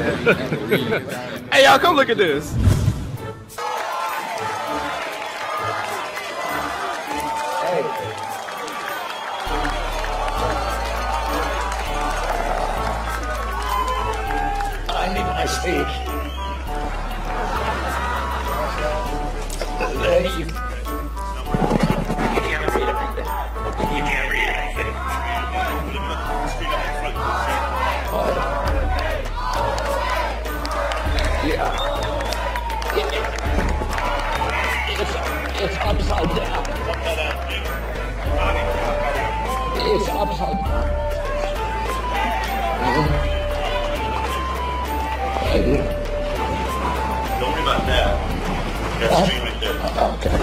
Hey, y'all, come look at this. I need my speech. You can't read anything. You can't read anything. Yeah. It's upside down. It's upside down. Don't worry about that. That's right there. Okay.